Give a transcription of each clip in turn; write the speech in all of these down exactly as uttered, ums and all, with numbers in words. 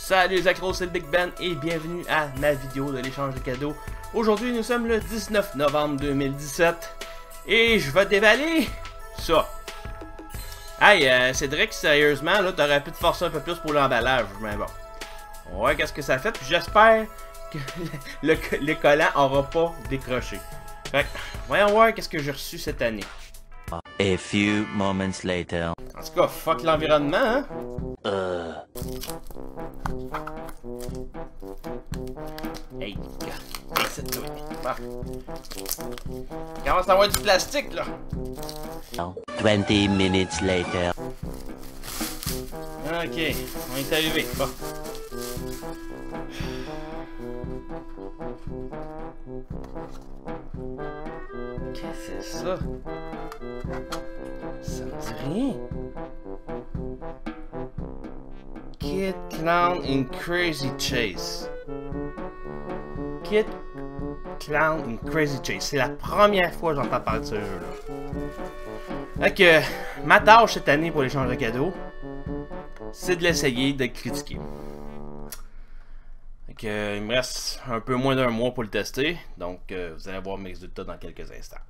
Salut les accros, c'est le Big Ben et bienvenue à ma vidéo de l'échange de cadeaux. Aujourd'hui, nous sommes le dix-neuf novembre deux mille dix-sept et je vais dévaler ça. Hey, euh, Cédric, sérieusement, là, t'aurais pu te forcer un peu plus pour l'emballage, mais bon. On va voir qu'est-ce que ça fait, puis j'espère que le, le, le collant aura pas décroché. Fait que, voyons voir qu'est-ce que j'ai reçu cette année. A few moments later. En tout cas, fuck l'environnement, hein? Euh... Hey, gars, c'est tout. Bon. Il commence à avoir du plastique, là. twenty minutes later. Ok, on est arrivé. Bon. Qu'est-ce que c'est ça? Ça me dit rien. Kid Clown in Crazy Chase. Kid Clown in Crazy Chase. C'est la première fois que j'entends parler de ce jeu-là. Fait que ma tâche cette année pour l'échange de cadeaux, c'est de l'essayer, de le critiquer. Fait que, il me reste un peu moins d'un mois pour le tester, donc euh, vous allez voir mes résultats dans quelques instants.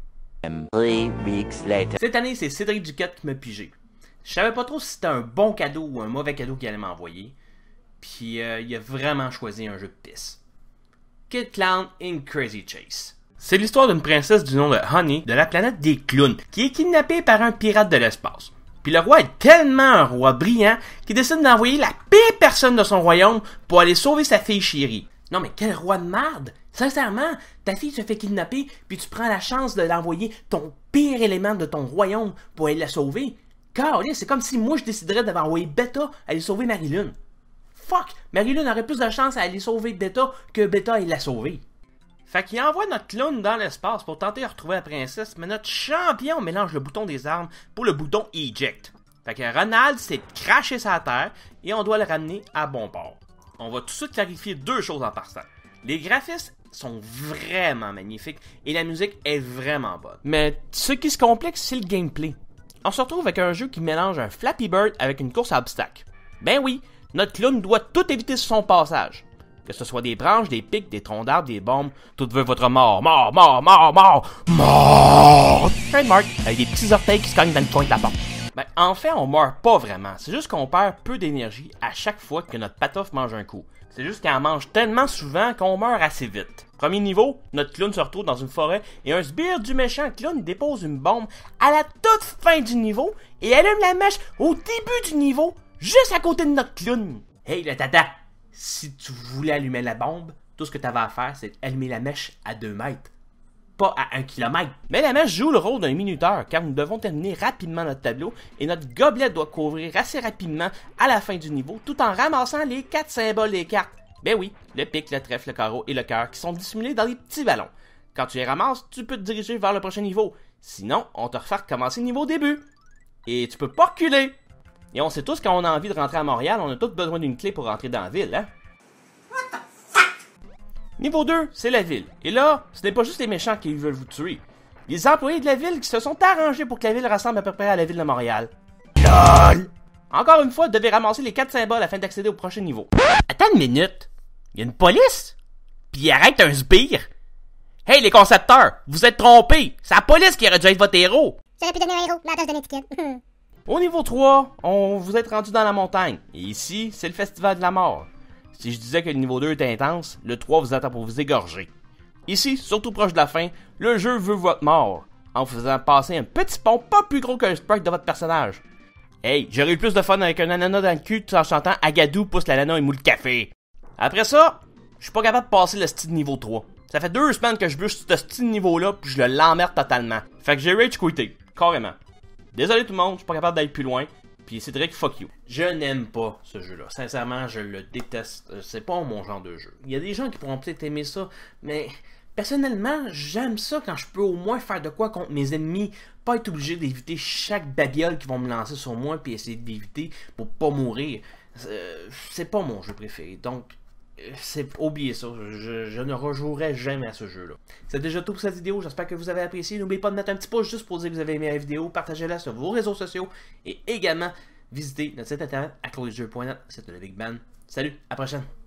Three weeks later. Cette année, c'est Cédric Duquette qui m'a pigé. Je savais pas trop si c'était un bon cadeau ou un mauvais cadeau qu'il allait m'envoyer. Puis euh, il a vraiment choisi un jeu de pisse. Kid Clown in Crazy Chase. C'est l'histoire d'une princesse du nom de Honey de la planète des clowns qui est kidnappée par un pirate de l'espace. Puis le roi est tellement un roi brillant qu'il décide d'envoyer la pire personne de son royaume pour aller sauver sa fille chérie. Non mais quel roi de merde! Sincèrement, ta fille se fait kidnapper puis tu prends la chance de l'envoyer ton pire élément de ton royaume pour aller la sauver. Car c'est comme si moi je déciderais d'avoir envoyé Beta aller sauver Marilyn. Fuck! Marilyn aurait plus de chance à aller sauver Beta que Beta aille la sauver. Fait qu'il envoie notre clown dans l'espace pour tenter de retrouver la princesse, mais notre champion mélange le bouton des armes pour le bouton Eject. Fait que Ronald s'est craché sa terre et on doit le ramener à bon port. On va tout de suite clarifier deux choses en passant. Les graphismes sont vraiment magnifiques et la musique est vraiment bonne. Mais ce qui se complique, c'est le gameplay. On se retrouve avec un jeu qui mélange un Flappy Bird avec une course à obstacles. Ben oui, notre clown doit tout éviter sur son passage. Que ce soit des branches, des pics, des troncs d'arbres, des bombes, tout veut votre mort, mort, mort, mort, mort, mort! Trademark, avec des petits orteils qui se cognent dans le coin de la porte. Ben, en fait, on meurt pas vraiment. C'est juste qu'on perd peu d'énergie à chaque fois que notre patoff mange un coup. C'est juste qu'elle mange tellement souvent qu'on meurt assez vite. Premier niveau, notre clown se retrouve dans une forêt et un sbire du méchant clown dépose une bombe à la toute fin du niveau et allume la mèche au début du niveau, juste à côté de notre clown. Hey le tata, si tu voulais allumer la bombe, tout ce que tu avais à faire, c'est allumer la mèche à deux mètres. Pas à un kilomètre. Mais la mèche joue le rôle d'un minuteur, car nous devons terminer rapidement notre tableau, et notre gobelet doit couvrir assez rapidement à la fin du niveau, tout en ramassant les quatre symboles des cartes. Ben oui, le pic, le trèfle, le carreau et le cœur, qui sont dissimulés dans les petits ballons. Quand tu les ramasses, tu peux te diriger vers le prochain niveau. Sinon, on te refait recommencer niveau début. Et tu peux pas reculer. Et on sait tous quand on a envie de rentrer à Montréal, on a tous besoin d'une clé pour rentrer dans la ville, hein? Niveau deux, c'est la ville. Et là, ce n'est pas juste les méchants qui veulent vous tuer. Les employés de la ville qui se sont arrangés pour que la ville ressemble à peu près à la ville de Montréal. LOL! Encore une fois, vous devez ramasser les quatre symboles afin d'accéder au prochain niveau. Attends une minute. Il y a une police? Puis il arrête un sbire? Hey les concepteurs, vous êtes trompés. C'est la police qui aurait dû être votre héros. J'aurais pu donner un héros, mais attends, je donne l'étiquette. Au niveau trois, on vous êtes rendu dans la montagne. Et ici, c'est le festival de la mort. Si je disais que le niveau deux est intense, le trois vous attend pour vous égorger. Ici, surtout proche de la fin, le jeu veut votre mort, en vous faisant passer un petit pont pas plus gros que le sprite de votre personnage. Hey, j'aurais eu plus de fun avec un ananas dans le cul tout en chantant Agadou pousse l'ananas et moule le café. Après ça, je suis pas capable de passer le style niveau trois. Ça fait deux semaines que je bûche ce style niveau-là puis je l'emmerde totalement. Fait que j'ai rage quitté, carrément. Désolé tout le monde, je suis pas capable d'aller plus loin. Puis Cédric, fuck you. Je n'aime pas ce jeu-là. Sincèrement, je le déteste. C'est pas mon genre de jeu. Il y a des gens qui pourront peut-être aimer ça, mais personnellement, j'aime ça quand je peux au moins faire de quoi contre mes ennemis. Pas être obligé d'éviter chaque babiole qui vont me lancer sur moi puis essayer d'éviter pour pas mourir. C'est pas mon jeu préféré. Donc, c'est oubliez ça. Je, je ne rejouerai jamais à ce jeu-là. C'est déjà tout pour cette vidéo. J'espère que vous avez apprécié. N'oubliez pas de mettre un petit pouce juste pour dire que vous avez aimé la vidéo. Partagez-la sur vos réseaux sociaux. Et également, visitez notre site internet à closejeux point net. C'est le Big Ben. Salut, à la prochaine!